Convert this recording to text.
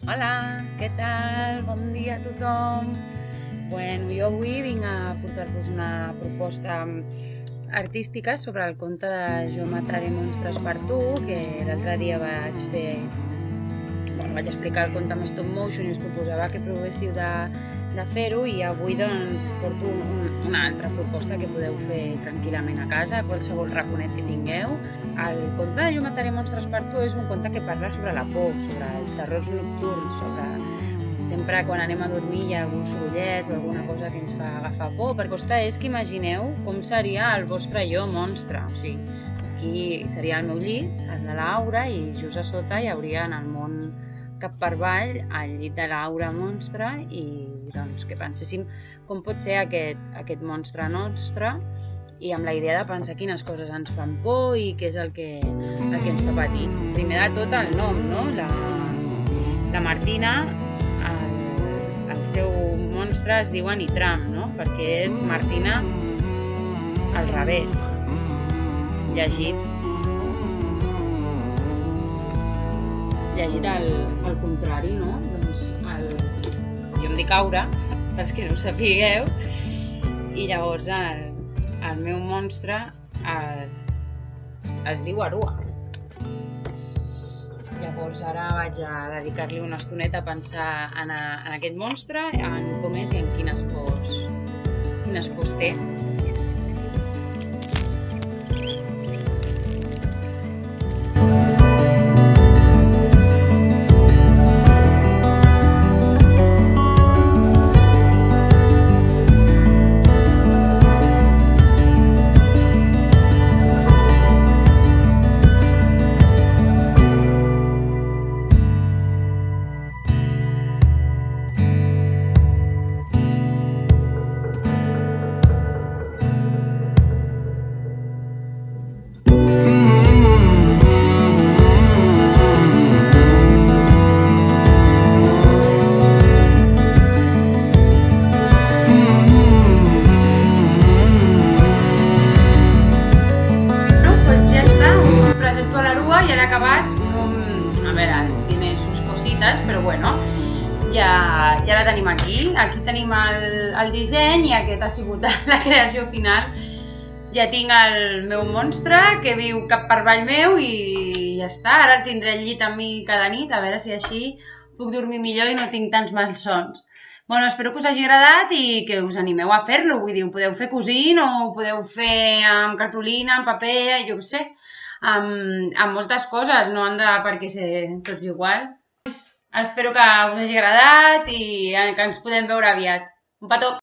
Hola, què tal? Bon dia a tothom. Jo avui vinc a portar-vos una proposta artística sobre el conte de Jo mataré monstres per tu, que l'altre dia vaig explicar el conte amb stop motion i us proposava que provéssiu de fer-ho, i avui doncs porto una altra proposta que podeu fer tranquil·lament a casa, a qualsevol raconet que tingueu. El conte de Jo mataré monstres per tu és un conte que parla sobre la por, sobre els terrors nocturns, sobre sempre quan anem a dormir hi ha algun sorollet o alguna cosa que ens fa agafar por. Per costa és que imagineu com seria el vostre jo monstre. O sigui, aquí seria el meu llit, el de l'Aura, i just a sota hi hauria en el món cap per avall el llit de l'Aura monstre, i doncs que penséssim com pot ser aquest monstre nostre, i amb la idea de pensar quines coses ens fan por i què és el que ens fa patir. Primer de tot el nom, no? La Martina, el seu monstre es diu Anitram, no? Perquè és Martina al revés, llegit al contrari, no? Doncs jo em dic Aura, pels que no ho sapigueu, i llavors el meu monstre es diu Arua. Llavors ara vaig a dedicar-li una estoneta a pensar en aquest monstre, en com és i en quines pors té. Ja l'he acabat, a veure, tiene sus cositas, però bueno, ja la tenim aquí. Aquí tenim el disseny i aquest ha sigut la creació final. Ja tinc el meu monstre que viu cap per avall meu i ja està. Ara el tindré al llit amb mi cada nit, a veure si així puc dormir millor i no tinc tants malsons. Bueno, espero que us hagi agradat i que us animeu a fer-lo. Vull dir, ho podeu fer cosint o ho podeu fer amb cartolina, amb paper, jo què sé, amb moltes coses, no han de perquè ser tots igual. Espero que us hagi agradat i que ens podem veure aviat. Un petó!